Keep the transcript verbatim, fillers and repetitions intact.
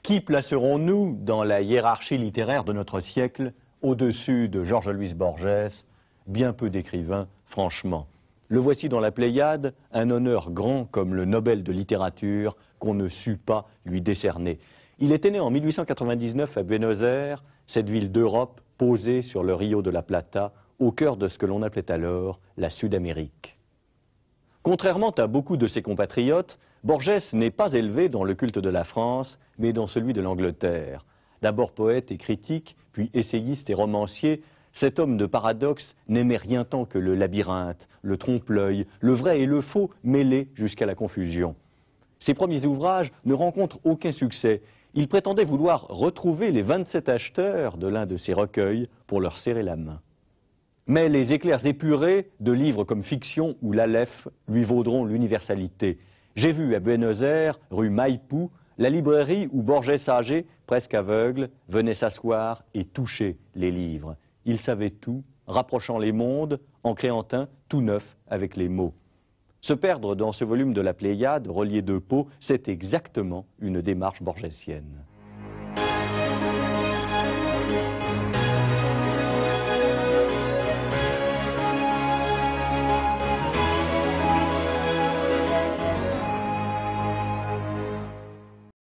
Qui placerons-nous dans la hiérarchie littéraire de notre siècle au-dessus de Jorge Luis Borges? Bien peu d'écrivains, franchement. Le voici dans la Pléiade, un honneur grand comme le Nobel de littérature qu'on ne sut pas lui décerner. Il était né en mille huit cent quatre-vingt-dix-neuf à Buenos Aires, cette ville d'Europe posée sur le Rio de la Plata, au cœur de ce que l'on appelait alors la Sud-Amérique. Contrairement à beaucoup de ses compatriotes, Borges n'est pas élevé dans le culte de la France, mais dans celui de l'Angleterre. D'abord poète et critique, puis essayiste et romancier, cet homme de paradoxe n'aimait rien tant que le labyrinthe, le trompe-l'œil, le vrai et le faux mêlés jusqu'à la confusion. Ses premiers ouvrages ne rencontrent aucun succès. Il prétendait vouloir retrouver les vingt-sept acheteurs de l'un de ses recueils pour leur serrer la main. Mais les éclairs épurés de livres comme Fiction ou L'Aleph lui vaudront l'universalité. J'ai vu à Buenos Aires, rue Maipú, la librairie où Borges âgé, presque aveugle, venait s'asseoir et toucher les livres. Il savait tout, rapprochant les mondes, en créant un tout neuf avec les mots. Se perdre dans ce volume de la Pléiade, relié de Pau, c'est exactement une démarche borgesienne.